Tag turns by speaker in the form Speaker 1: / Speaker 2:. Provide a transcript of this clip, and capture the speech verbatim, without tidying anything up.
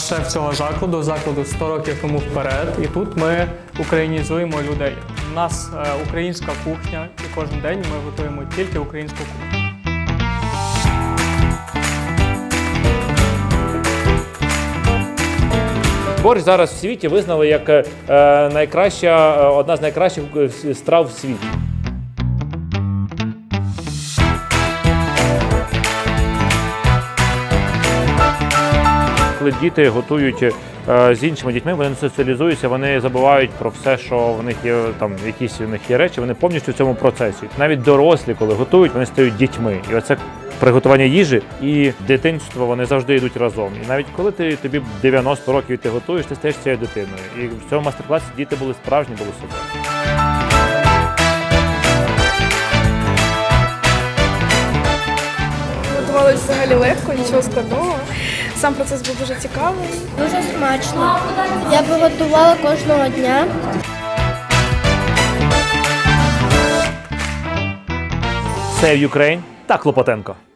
Speaker 1: шеф цього закладу, закладу сто років тому вперед. І тут ми українізуємо людей. У нас е, українська кухня, і кожен день ми готуємо тільки українську кухню.
Speaker 2: Борщ зараз в світі визнали як е, найкраща, е, одна з найкращих страв в світі. Коли діти готують е, з іншими дітьми, вони не соціалізуються, вони забувають про все, що в них є, там, якісь у них є речі, вони повністю в цьому процесі. Навіть дорослі, коли готують, вони стають дітьми. І оце приготування їжі і дитинство, вони завжди йдуть разом. І навіть коли ти, тобі дев'яносто років ти готуєш, ти стаєш цією дитиною. І в цьому майстер-класі діти були справжні, були собою.
Speaker 3: Готувалося взагалі легко, нічого складного. Сам процес був дуже цікавий.
Speaker 4: Дуже смачно. Я би готувала кожного дня.
Speaker 2: Save Ukraine та Клопотенко.